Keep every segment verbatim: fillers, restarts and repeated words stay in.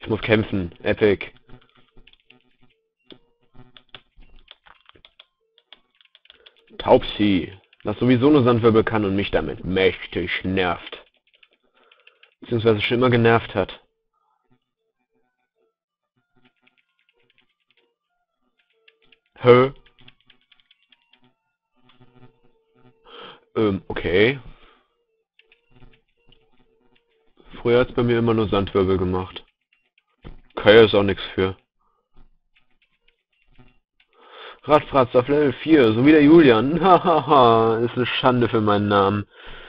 muss kämpfen. Epic. Taubsi, das sowieso nur Sandwirbel kann und mich damit mächtig nervt. Beziehungsweise schon immer genervt hat. Hä? Ähm, okay. Früher hat's bei mir immer nur Sandwirbel gemacht. Kaya ist auch nichts für. Radfratz auf Level vier, so wie der Julian. Hahaha, ist eine Schande für meinen Namen.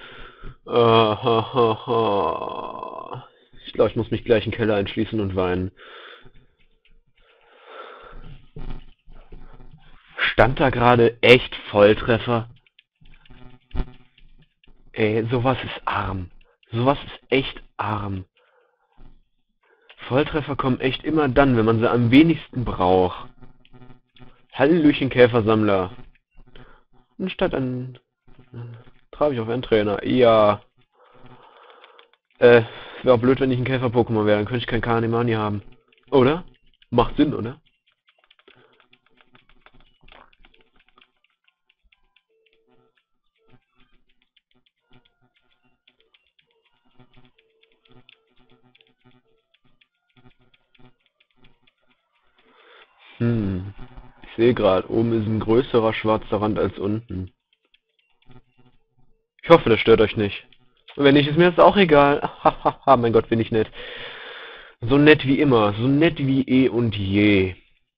Uh, ich glaube, ich muss mich gleich in den Keller einschließen und weinen. Stand da gerade echt Volltreffer? Ey, sowas ist arm. Sowas ist echt arm. Volltreffer kommen echt immer dann, wenn man sie am wenigsten braucht. Hallöchen, Käfersammler. Anstatt an... Traf ich auf einen Trainer. Ja. Äh, wäre auch blöd, wenn ich ein Käfer-Pokémon wäre. Dann könnte ich kein Kanimani haben. Oder? Macht Sinn, oder? Hm. Ich sehe gerade, oben ist ein größerer schwarzer Rand als unten. Ich hoffe, das stört euch nicht. Und wenn nicht, ist mir das auch egal. Hahaha, mein Gott, bin ich nett. So nett wie immer. So nett wie eh und je.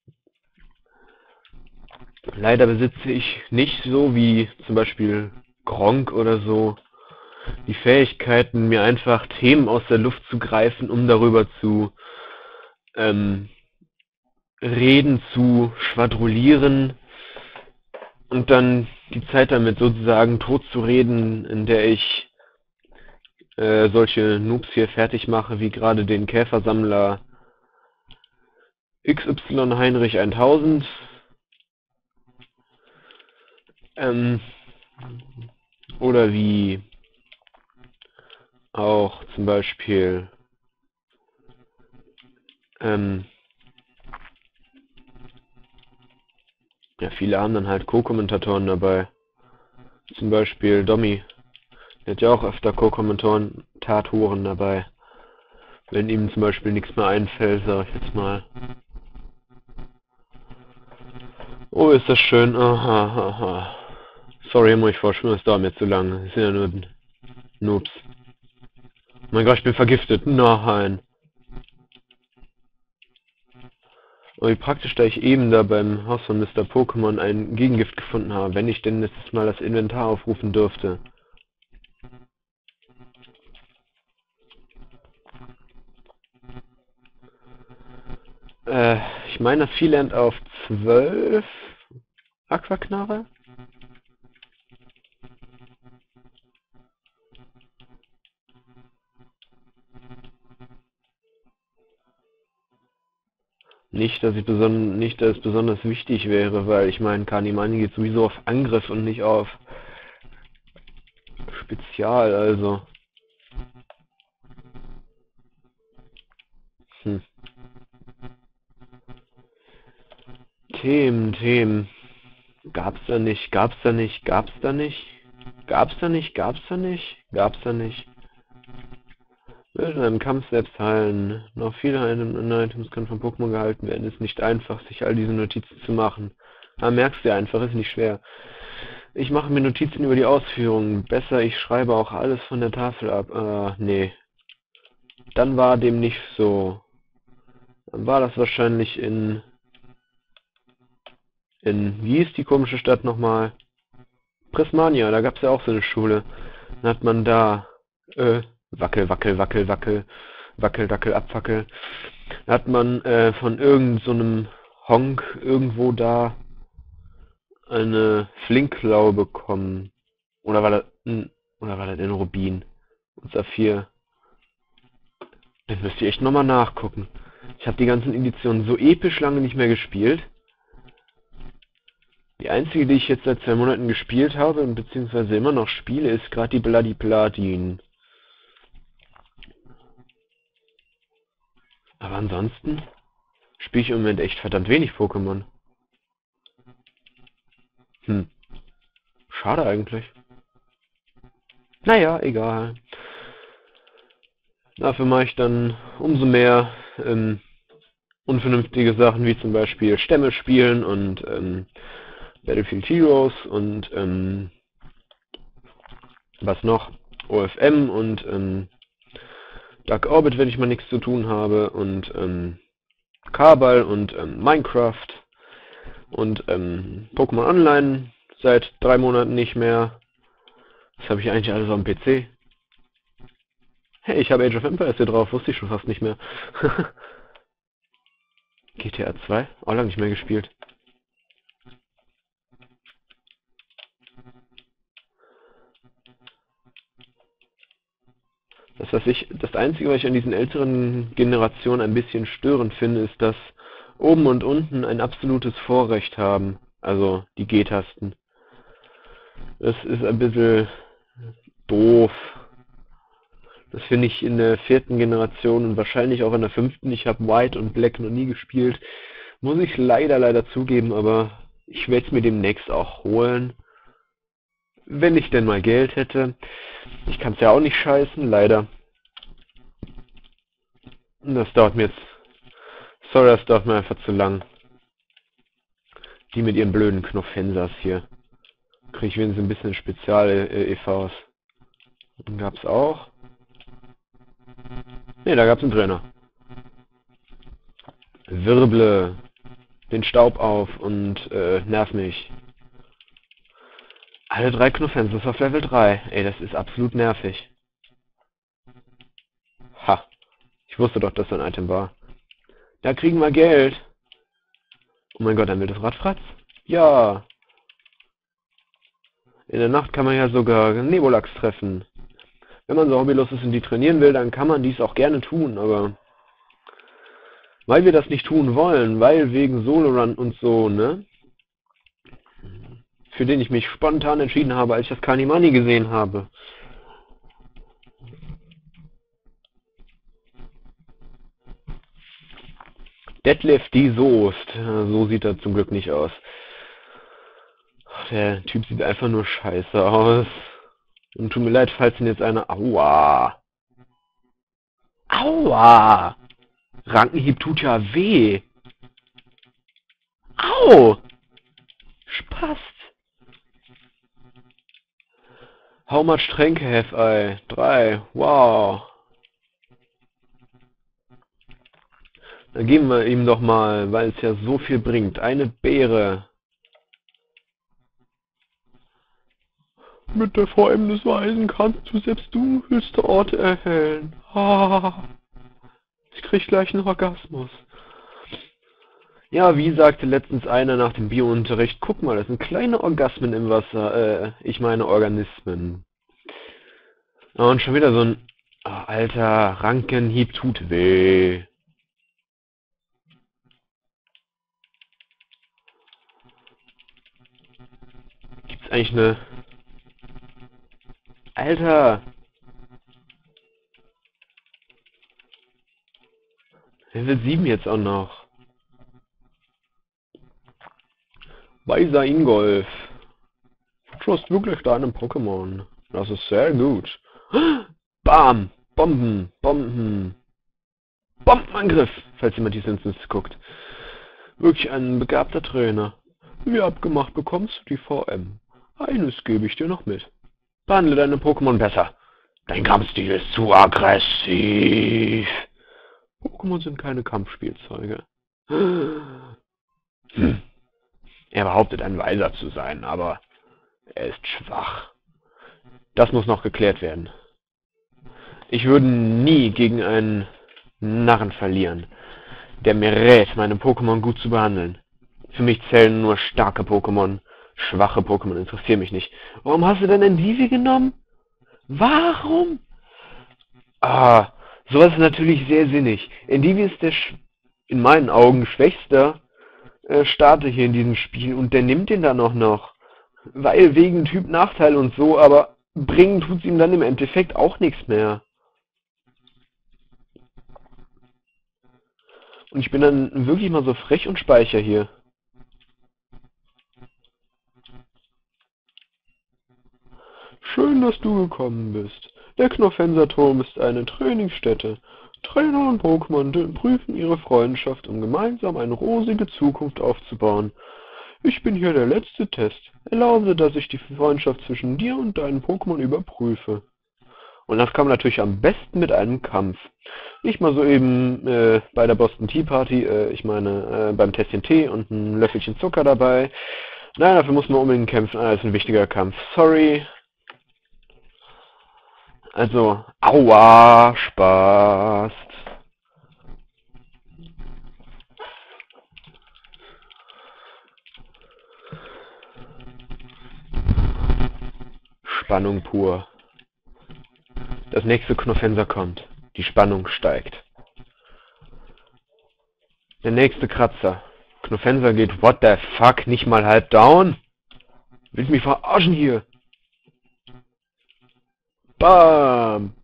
Leider besitze ich nicht so wie zum Beispiel Gronkh oder so die Fähigkeiten, mir einfach Themen aus der Luft zu greifen, um darüber zu ähm, reden, zu schwadronieren und dann die Zeit damit sozusagen tot zu reden, in der ich äh, solche Noobs hier fertig mache, wie gerade den Käfersammler X Y Heinrich tausend. Ähm, oder wie auch zum Beispiel ähm, ja, viele haben dann halt Co-Kommentatoren dabei. Zum Beispiel Domi. Der hat ja auch öfter Co-Kommentatoren, Tatoren dabei. Wenn ihm zum Beispiel nichts mehr einfällt, sag ich jetzt mal. Oh, ist das schön. Aha, aha. Sorry, muss ich vorschwimmen, es dauert mir zu lang. Das sind ja nur Noobs. Mein Gott, ich bin vergiftet. Nein. Oh, wie praktisch, da ich eben da beim Haus von Mister Pokémon ein Gegengift gefunden habe, wenn ich denn jetzt mal das Inventar aufrufen dürfte. Äh, ich meine, das Vieh lernt auf zwölf Aquaknarre. Nicht, dass ich beson nicht, dass es besonders wichtig wäre, weil ich meine, Kanimani geht sowieso auf Angriff und nicht auf Spezial, also. Hm. Themen, Themen. Gab's da nicht, gab's da nicht, gab's da nicht, gab's da nicht, gab's da nicht, gab's da nicht. Wird in einem Kampf selbst heilen. Noch viele Items können von Pokémon gehalten werden. Ist nicht einfach, sich all diese Notizen zu machen. Da merkst du ja einfach, ist nicht schwer. Ich mache mir Notizen über die Ausführungen. Besser, ich schreibe auch alles von der Tafel ab. Äh, nee. Dann war dem nicht so. Dann war das wahrscheinlich in... In... Wie ist die komische Stadt nochmal? Prismania, da gab es ja auch so eine Schule. Dann hat man da... Äh... Wackel, wackel, wackel, wackel, wackel, dackel, abwackel. Da hat man äh, von irgend so einem Honk irgendwo da eine Flinkklaue bekommen. Oder war das, oder war das in Rubin und Saphir? Das müsst ihr echt nochmal nachgucken. Ich habe die ganzen Editionen so episch lange nicht mehr gespielt. Die einzige, die ich jetzt seit zwei Monaten gespielt habe, beziehungsweise immer noch spiele, ist gerade die Bloody Platin. Aber ansonsten spiele ich im Moment echt verdammt wenig Pokémon. Hm. Schade eigentlich. Naja, egal. Dafür mache ich dann umso mehr ähm, unvernünftige Sachen, wie zum Beispiel Stämme spielen und ähm, Battlefield Heroes und ähm, was noch? O F M und ähm, Dark Orbit, wenn ich mal nichts zu tun habe, und ähm, Kabal und ähm, Minecraft und ähm, Pokémon Online seit drei Monaten nicht mehr. Das habe ich eigentlich alles auf dem P C. Hey, ich habe Age of Empires hier drauf, wusste ich schon fast nicht mehr. G T A zwei? Auch lange nicht mehr gespielt. Das, was ich, das Einzige, was ich an diesen älteren Generationen ein bisschen störend finde, ist, dass oben und unten ein absolutes Vorrecht haben. Also die G-Tasten. Das ist ein bisschen doof. Das finde ich in der vierten Generation und wahrscheinlich auch in der fünften. Ich habe White und Black noch nie gespielt. Muss ich leider, leider zugeben, aber ich werde es mir demnächst auch holen. Wenn ich denn mal Geld hätte. Ich kann es ja auch nicht scheißen, leider. Das dauert mir jetzt... Sorry, das dauert mir einfach zu lang. Die mit ihren blöden Knopfhensers hier. Kriege ich wenigstens ein bisschen Spezial-E Vs. Den gab's auch. Ne, da gab's einen Trainer. Wirble den Staub auf und äh, nerv mich. Alle drei Knopfhensers auf Level drei. Ey, das ist absolut nervig. Ha. Ich wusste doch, dass das ein Item war. Da kriegen wir Geld. Oh mein Gott, ein wildes Radfratz? Ja. In der Nacht kann man ja sogar Nebulax treffen. Wenn man so hobbylos ist und die trainieren will, dann kann man dies auch gerne tun, aber... Weil wir das nicht tun wollen, weil wegen Solo-Run und so, ne? Für den ich mich spontan entschieden habe, als ich das Kanimani gesehen habe. Deadlift die Soest. So sieht er zum Glück nicht aus. Der Typ sieht einfach nur scheiße aus. Und tut mir leid, falls ihn jetzt einer... Aua! Aua! Rankenhieb tut ja weh! Au! Spast! How much Tränke have I? Drei. Wow! Dann geben wir ihm doch mal, weil es ja so viel bringt, eine Beere. Mit der V M des Weisen kannst du selbst du höchste Orte erhellen. Ah, ich krieg gleich einen Orgasmus. Ja, wie sagte letztens einer nach dem Biounterricht, guck mal, das sind kleine Orgasmen im Wasser, äh, ich meine Organismen. Und schon wieder so ein, oh, alter, Rankenhieb tut weh. Gibt's eigentlich eine... Alter! Level sieben jetzt auch noch. Weiser Ingolf. Du hast wirklich deinen Pokémon. Das ist sehr gut. Bam! Bomben! Bomben! Bombenangriff! Falls jemand die Simpsons guckt. Wirklich ein begabter Trainer. Wie abgemacht bekommst du die V M. Eines gebe ich dir noch mit. Behandle deine Pokémon besser. Dein Kampfstil ist zu aggressiv. Pokémon sind keine Kampfspielzeuge. Hm. Er behauptet, ein Weiser zu sein, aber er ist schwach. Das muss noch geklärt werden. Ich würde nie gegen einen Narren verlieren, der mir rät, meine Pokémon gut zu behandeln. Für mich zählen nur starke Pokémon. Schwache Pokémon interessieren mich nicht. Warum hast du denn ein Divi genommen? Warum? Ah, sowas ist natürlich sehr sinnig. Endivi ist der, sch in meinen Augen, schwächste äh, Starter hier in diesem Spiel und der nimmt den dann auch noch. Weil wegen Typ Nachteil und so, aber bringen tut's ihm dann im Endeffekt auch nichts mehr. Und ich bin dann wirklich mal so frech und speichere hier. Schön, dass du gekommen bist. Der Knofenser-Turm ist eine Trainingsstätte. Trainer und Pokémon prüfen ihre Freundschaft, um gemeinsam eine rosige Zukunft aufzubauen. Ich bin hier der letzte Test. Erlaube, dass ich die Freundschaft zwischen dir und deinen Pokémon überprüfe. Und das kann man natürlich am besten mit einem Kampf. Nicht mal so eben äh, bei der Boston Tea Party, äh, ich meine äh, beim Tässchen Tee und ein Löffelchen Zucker dabei. Nein, dafür muss man unbedingt kämpfen. Ah, das ist ein wichtiger Kampf. Sorry. Also, aua, Spaß. Spannung pur. Das nächste Knofenser kommt. Die Spannung steigt. Der nächste Kratzer. Knofenser geht, what the fuck, nicht mal halb down? Willst du mich verarschen hier? Bam!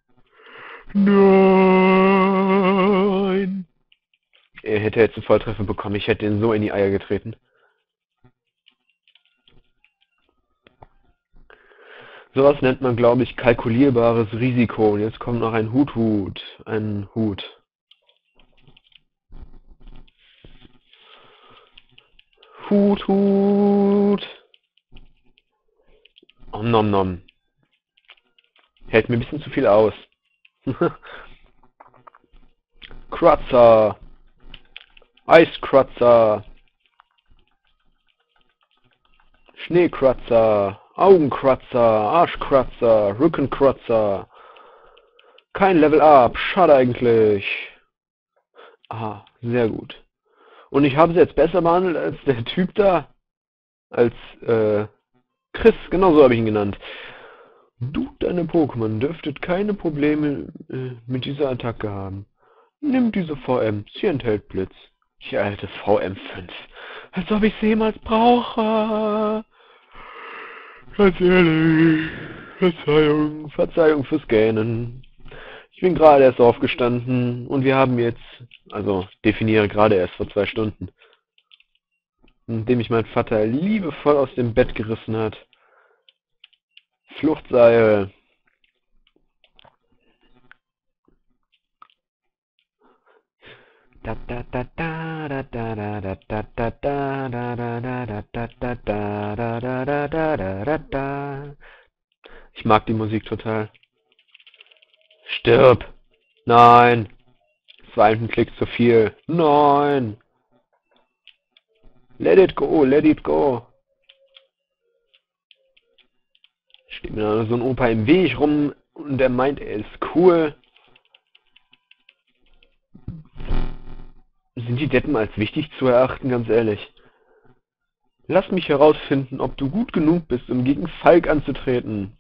Nein! Er hätte jetzt einen Volltreffer bekommen. Ich hätte ihn so in die Eier getreten. Sowas nennt man, glaube ich, kalkulierbares Risiko. Und jetzt kommt noch ein Hut-Hut. Ein Hut. Hut-Hut. Om nom nom. Hält mir ein bisschen zu viel aus. Kratzer. Eiskratzer. Schneekratzer. Augenkratzer. Arschkratzer. Rückenkratzer. Kein Level Up. Schade eigentlich. Aha, sehr gut. Und ich habe sie jetzt besser behandelt als der Typ da. Als, äh, Chris. Genau so habe ich ihn genannt. Du, deine Pokémon, dürftet keine Probleme äh, mit dieser Attacke haben. Nimm diese V M, sie enthält Blitz. Die alte V M fünf. Als ob ich sie jemals brauche. Ganz ehrlich. Verzeihung, Verzeihung fürs Gähnen. Ich bin gerade erst aufgestanden und wir haben jetzt, also definiere gerade erst vor zwei Stunden, indem mich mein Vater liebevoll aus dem Bett gerissen hat. Fluchtseil. Ich mag die Musik total. Stirb! Nein! Das war ein Klick zu viel. Nein! Let it go, let it go! Steht mir da so ein Opa im Weg rum und der meint, er ist cool. Sind die Deppen als wichtig zu erachten, ganz ehrlich? Lass mich herausfinden, ob du gut genug bist, um gegen Falk anzutreten.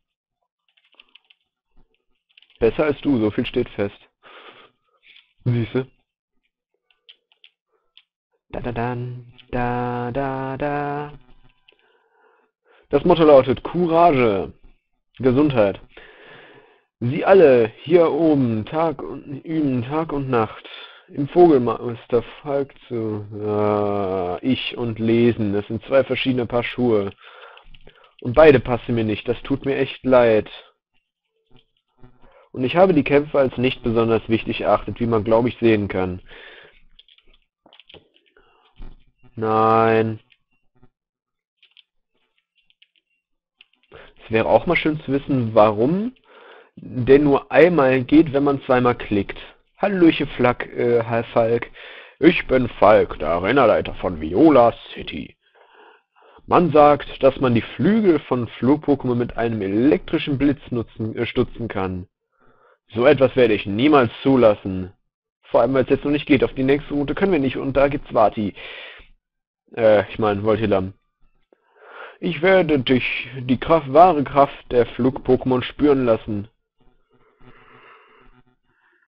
Besser als du, so viel steht fest. Siehste? Da da da da da da. Das Motto lautet Courage. Gesundheit. Sie alle hier oben Tag und üben Tag und Nacht im Vogelmeister Falk zu äh, ich und lesen. Das sind zwei verschiedene Paar Schuhe. Und beide passen mir nicht. Das tut mir echt leid. Und ich habe die Kämpfe als nicht besonders wichtig erachtet, wie man, glaube ich, sehen kann. Nein. Es wäre auch mal schön zu wissen, warum der nur einmal geht, wenn man zweimal klickt. Hallöche Flak, äh, Herr Falk. Ich bin Falk, der Arenaleiter von Viola City. Man sagt, dass man die Flügel von Flug-Pokémon mit einem elektrischen Blitz nutzen, äh, stutzen kann. So etwas werde ich niemals zulassen. Vor allem, weil es jetzt noch nicht geht. Auf die nächste Route können wir nicht und da gibt's Vati. Äh, ich meine, Voltilam. Ich werde dich die Kraft, wahre Kraft der Flug-Pokémon spüren lassen.